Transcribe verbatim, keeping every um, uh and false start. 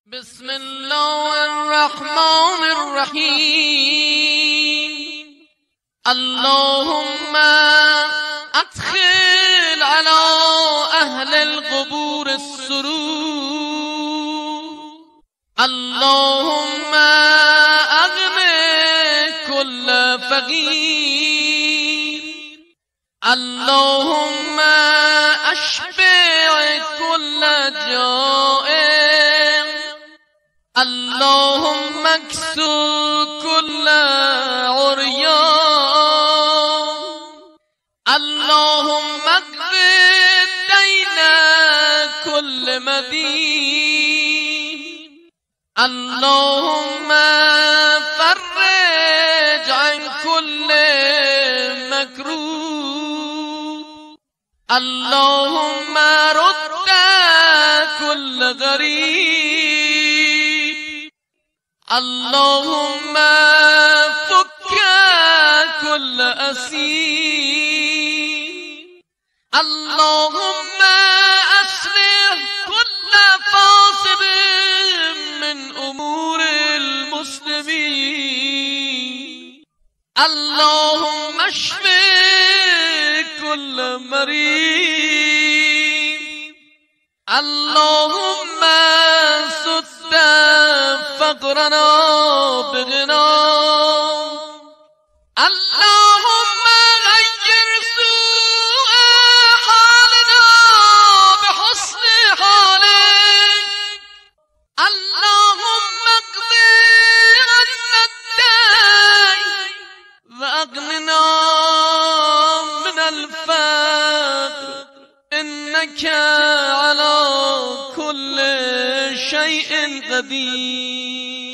بسم الله الرحمن الرحيم. اللهم ادخل على اهل القبور السرور. اللهم اغن كل فقير. اللهم اشبع كل جائع. اللهم اكسو كل عريان. اللهم اقض دين كل مدين. اللهم فرج عن كل مكروه. اللهم رد كل غريب. اللهم فك كل أسير. اللهم أصلح كل فاسد من أمور المسلمين. اللهم اشف كل مريض. اللهم سد فقرنا بغنى. اللهم غير سوء حالنا بحسن حالك. اللهم اقض عنا الدين واغننا من الفقر. إنك على كل شيء قدير.